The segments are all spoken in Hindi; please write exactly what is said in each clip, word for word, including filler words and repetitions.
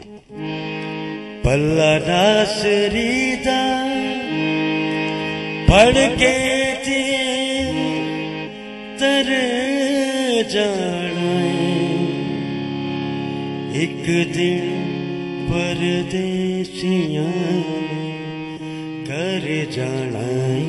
पल्ला नासरी दा पढ़ के ते तर जाना एक दिन परदेसियां कर जाना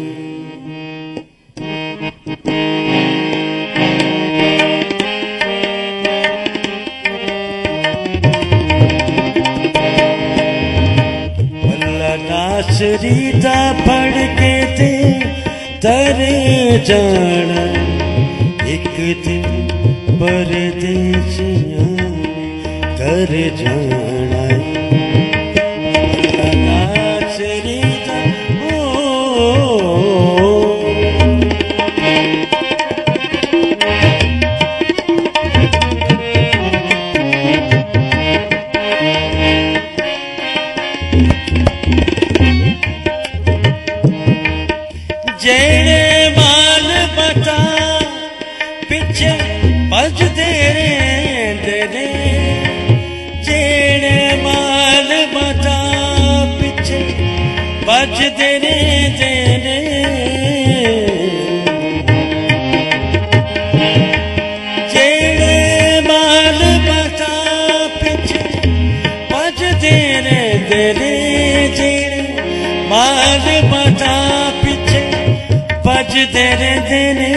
नासरीदा पढ़ के ते तर जाना एक दिन परदेसियां कर जाना नासरीदा जेड़े माल बता पिछे भज तेरे तेरे जेड़े माल बता पिछे भज तेरे तेरे जेड़े माल बता पिछे भज तेरे तेरे जेड़े माल बता भज तेरे तेरे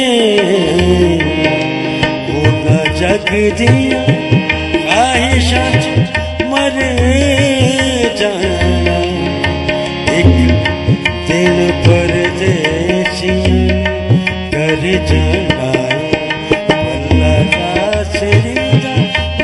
ओना जग दिया ख्वाहिशां मर जाना एक दिन परदेसियां कर जाना पल्ला नासरी दा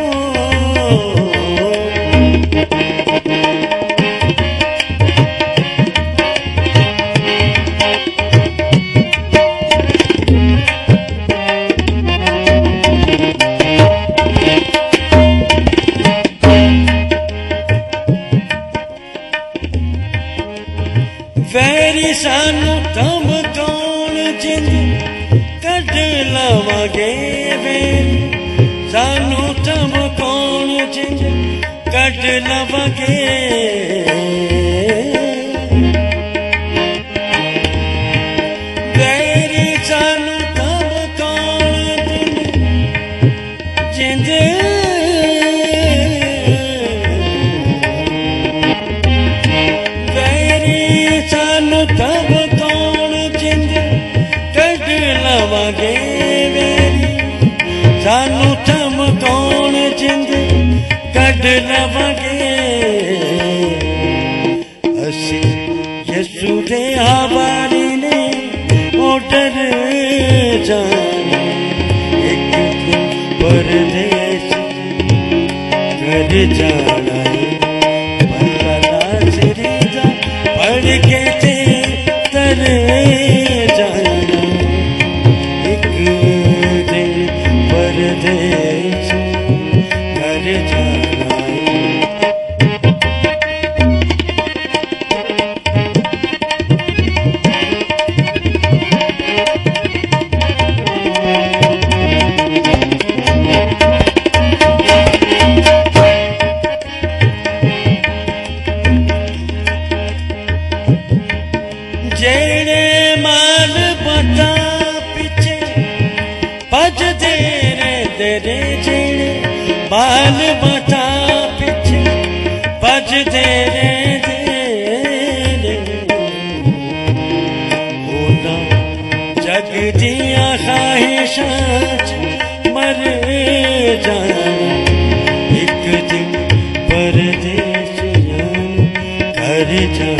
वैरी सानू तम कौन जिंद कढ लवांगे वैरी सानू तम कौन जिंद कढ लवांगे वैरी सानू तम कौन जिंद तब कौन जिंद कढ लवांगे वैरी सानू तम कौन जिंद कढ लवांगे असी यसू दे हवाले ने ओडर जाना एक दिन परदेस कर जाना पल्ला नासरी दा पढ़ के ते तर जाना एक दिन परदेस कर जाना जेड़े माल बता पिछे भज तेरे तेरे जेड़े माल बता पिछे भज तेरे तेरे ओना जग दिया ख्वाहिशां मर जाना एक दिन परदेसियां कर जाना